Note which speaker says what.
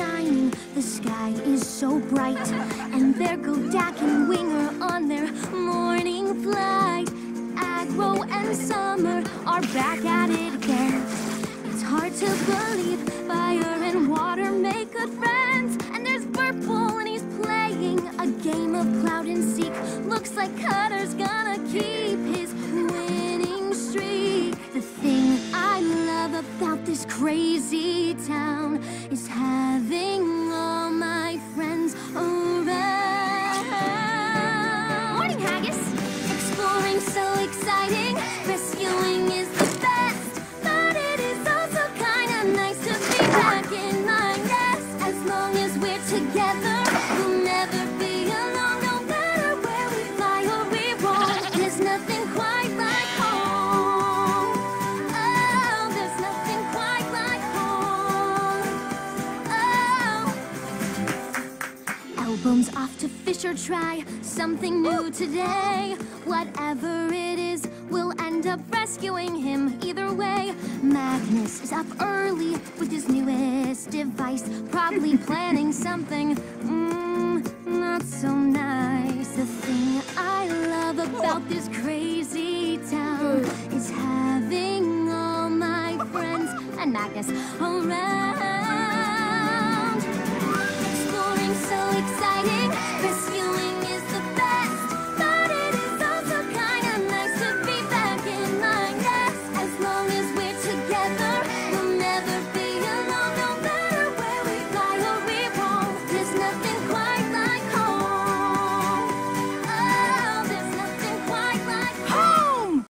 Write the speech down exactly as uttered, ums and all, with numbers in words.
Speaker 1: shining, the sky is so bright, and there go Dak and Winger on their morning flight. Agro and Summer are back at it again. It's hard to believe fire and water make good friends. And there's Purple and he's playing a game of Cloud and Seek. Looks like Cutter's gonna keep his winning streak. The thing I love about this crazy town is having all my friends around. Morning, Haggis! Exploring so exciting, rescuing is the best, but it is also kinda nice to be back in my nest. As long as we're together, we'll never be alone, no matter where we fly or we roam. There's nothing quite like home. Oh, there's nothing quite like home. Oh. Album's off to fish or try something new today. Whatever it is, we'll end up rescuing him either way. Magnus is up early with his newest device, probably planning something mm, not so nice. The thing I love about this crazy town is having all my friends and Magnus around.